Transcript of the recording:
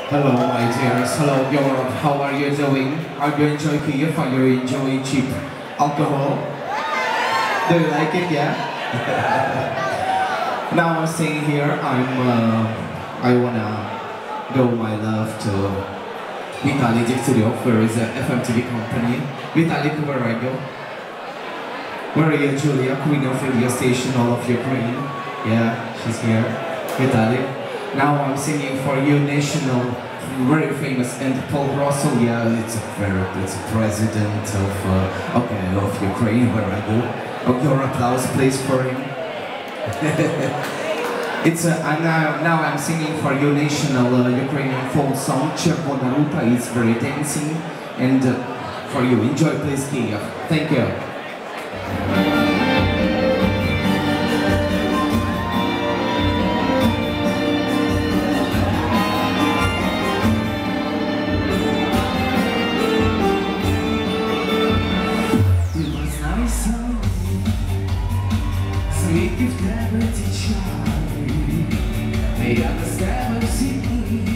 Hello, my dears. Hello, Europe. How are you doing? Are you enjoying Kiev? Are you enjoying cheap alcohol? Do you like it? Yeah. Now I'm staying here. I wanna go my love to Vitaly Degtyaryov, where is a FMTV company. Vitalik, where are you? Where are you, Julia? Queen of radio station, all of Ukraine. Yeah, she's here. Vitalik. Now I'm singing for you, national, very famous, and Paul Russell. Yeah, it's a president of Ukraine. Where I go. Oh, your applause, please, for him. Now I'm singing for you, national Ukrainian folk song. Chervona Ruta is very dancing, and for you, enjoy, please, Kiev. Thank you. Звідки в тебе ті чари, я без тебе всі дні